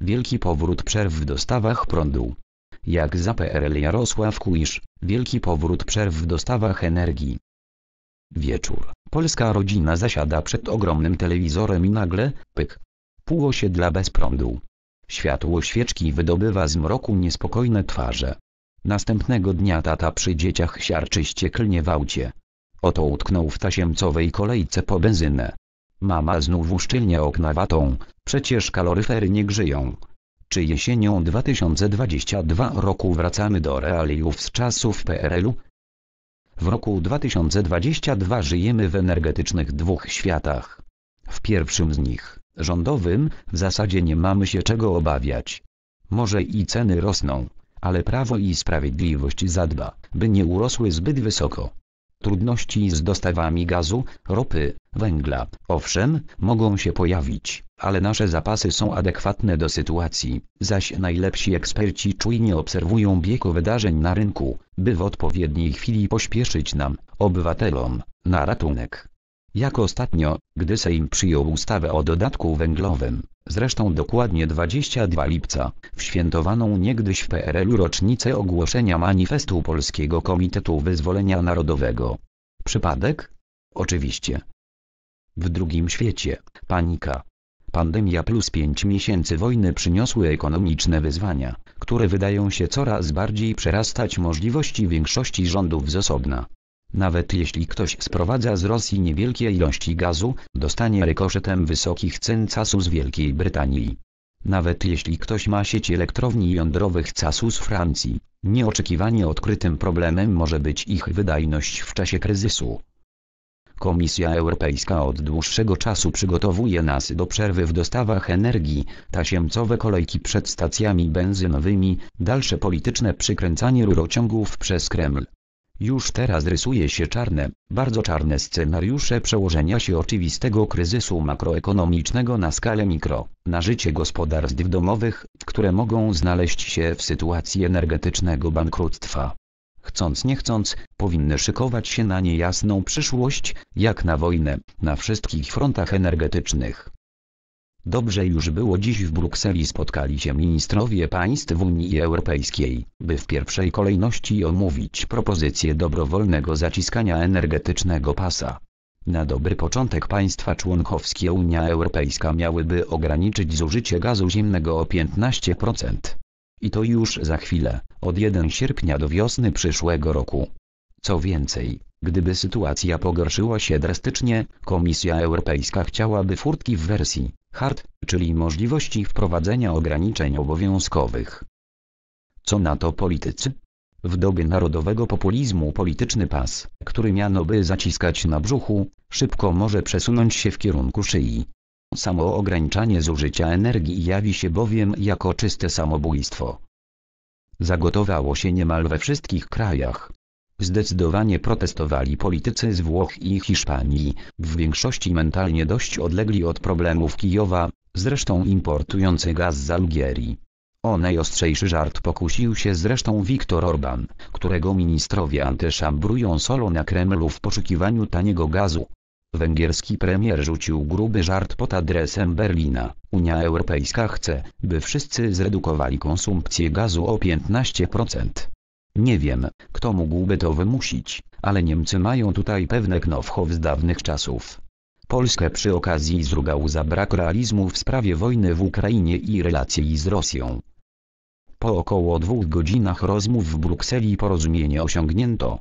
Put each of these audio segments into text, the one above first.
wielki powrót przerw w dostawach prądu. Jak za PRL Jarosław Kuisz, wielki powrót przerw w dostawach energii. Wieczór. Polska rodzina zasiada przed ogromnym telewizorem i nagle, pyk. Pół osiedla bez prądu. Światło świeczki wydobywa z mroku niespokojne twarze. Następnego dnia tata przy dzieciach siarczy ścieklnie w aucie. Oto utknął w tasiemcowej kolejce po benzynę. Mama znów uszczelnia okna watą, przecież kaloryfery nie grzeją. Czy jesienią 2022 roku wracamy do realiów z czasów PRL-u? W roku 2022 żyjemy w energetycznych dwóch światach. W pierwszym z nich, rządowym, w zasadzie nie mamy się czego obawiać. Może i ceny rosną, ale Prawo i Sprawiedliwość zadba, by nie urosły zbyt wysoko. Trudności z dostawami gazu, ropy, węgla, owszem, mogą się pojawić, ale nasze zapasy są adekwatne do sytuacji, zaś najlepsi eksperci czujnie obserwują bieg wydarzeń na rynku, by w odpowiedniej chwili pośpieszyć nam, obywatelom, na ratunek. Jak ostatnio, gdy Sejm przyjął ustawę o dodatku węglowym, zresztą dokładnie 22 lipca, w świętowaną niegdyś w PRL-u rocznicę ogłoszenia manifestu Polskiego Komitetu Wyzwolenia Narodowego. Przypadek? Oczywiście. W drugim świecie, panika. Pandemia plus 5 miesięcy wojny przyniosły ekonomiczne wyzwania, które wydają się coraz bardziej przerastać możliwości większości rządów z osobna. Nawet jeśli ktoś sprowadza z Rosji niewielkie ilości gazu, dostanie rykoszetem wysokich cen gazu z Wielkiej Brytanii. Nawet jeśli ktoś ma sieć elektrowni jądrowych gazu z Francji, nieoczekiwanie odkrytym problemem może być ich wydajność w czasie kryzysu. Komisja Europejska od dłuższego czasu przygotowuje nas do przerwy w dostawach energii, tasiemcowe kolejki przed stacjami benzynowymi, dalsze polityczne przykręcanie rurociągów przez Kreml. Już teraz rysuje się czarne, bardzo czarne scenariusze przełożenia się oczywistego kryzysu makroekonomicznego na skalę mikro, na życie gospodarstw domowych, które mogą znaleźć się w sytuacji energetycznego bankructwa. Chcąc nie chcąc, powinny szykować się na niejasną przyszłość, jak na wojnę, na wszystkich frontach energetycznych. Dobrze już było dziś w Brukseli spotkali się ministrowie państw Unii Europejskiej, by w pierwszej kolejności omówić propozycję dobrowolnego zaciskania energetycznego pasa. Na dobry początek państwa członkowskie Unia Europejska miałyby ograniczyć zużycie gazu ziemnego o 15%. I to już za chwilę, od 1 sierpnia do wiosny przyszłego roku. Co więcej, gdyby sytuacja pogorszyła się drastycznie, Komisja Europejska chciałaby furtki w wersji hard, czyli możliwości wprowadzenia ograniczeń obowiązkowych. Co na to politycy? W dobie narodowego populizmu polityczny pas, który miano by zaciskać na brzuchu, szybko może przesunąć się w kierunku szyi. Samo ograniczanie zużycia energii jawi się bowiem jako czyste samobójstwo. Zagotowało się niemal we wszystkich krajach. Zdecydowanie protestowali politycy z Włoch i Hiszpanii, w większości mentalnie dość odlegli od problemów Kijowa, zresztą importujący gaz z Algierii. O najostrzejszy żart pokusił się zresztą Viktor Orban, którego ministrowie antyszambrują solą na Kremlu w poszukiwaniu taniego gazu. Węgierski premier rzucił gruby żart pod adresem Berlina. Unia Europejska chce, by wszyscy zredukowali konsumpcję gazu o 15%. Nie wiem, kto mógłby to wymusić, ale Niemcy mają tutaj pewne know-how z dawnych czasów. Polskę przy okazji zrugał za brak realizmu w sprawie wojny w Ukrainie i relacji z Rosją. Po około 2 godzinach rozmów w Brukseli porozumienie osiągnięto.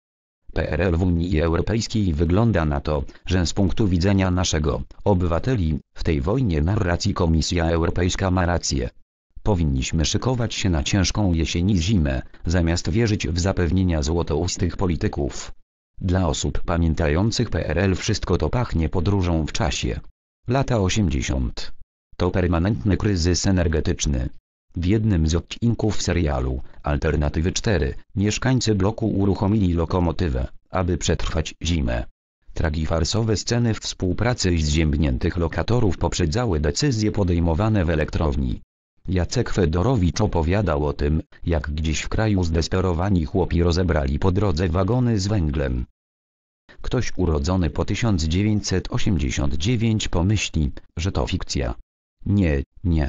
PRL w Unii Europejskiej wygląda na to, że z punktu widzenia naszego, obywateli, w tej wojnie narracji Komisja Europejska ma rację. Powinniśmy szykować się na ciężką jesień i zimę, zamiast wierzyć w zapewnienia złotoustych polityków. Dla osób pamiętających PRL wszystko to pachnie podróżą w czasie. Lata 80. To permanentny kryzys energetyczny. W jednym z odcinków serialu Alternatywy 4 mieszkańcy bloku uruchomili lokomotywę, aby przetrwać zimę. Tragifarsowe sceny współpracy zziębniętych lokatorów poprzedzały decyzje podejmowane w elektrowni. Jacek Fedorowicz opowiadał o tym, jak gdzieś w kraju zdesperowani chłopi rozebrali po drodze wagony z węglem. Ktoś urodzony po 1989 pomyśli, że to fikcja. Nie, nie.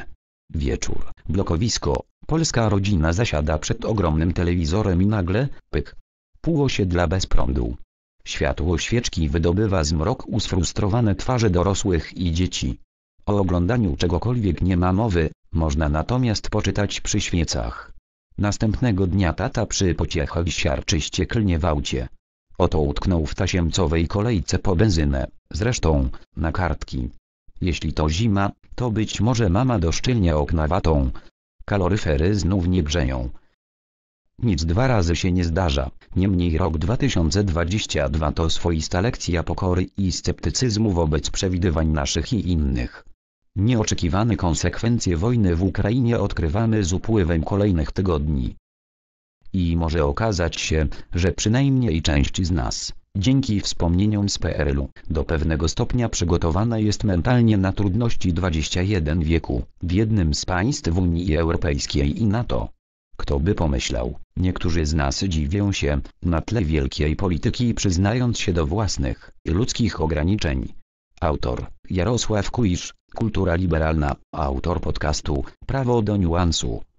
Wieczór, blokowisko, polska rodzina zasiada przed ogromnym telewizorem i nagle, pyk. Pół osiedla bez prądu. Światło świeczki wydobywa zmrok u sfrustrowane twarze dorosłych i dzieci. O oglądaniu czegokolwiek nie ma mowy, można natomiast poczytać przy świecach. Następnego dnia tata przy pociechach siarczy ścieklnie w aucie. Oto utknął w tasiemcowej kolejce po benzynę, zresztą, na kartki. Jeśli to zima, to być może mama doszczylnie okna watą. Kaloryfery znów nie grzeją. Nic dwa razy się nie zdarza, niemniej rok 2022 to swoista lekcja pokory i sceptycyzmu wobec przewidywań naszych i innych. Nieoczekiwane konsekwencje wojny w Ukrainie odkrywamy z upływem kolejnych tygodni. I może okazać się, że przynajmniej część z nas, dzięki wspomnieniom z PRL-u, do pewnego stopnia przygotowana jest mentalnie na trudności XXI wieku, w jednym z państw Unii Europejskiej i NATO. Kto by pomyślał, niektórzy z nas dziwią się, na tle wielkiej polityki przyznając się do własnych, ludzkich ograniczeń. Autor, Jarosław Kuisz, Kultura Liberalna, autor podcastu, Prawo do niuansu.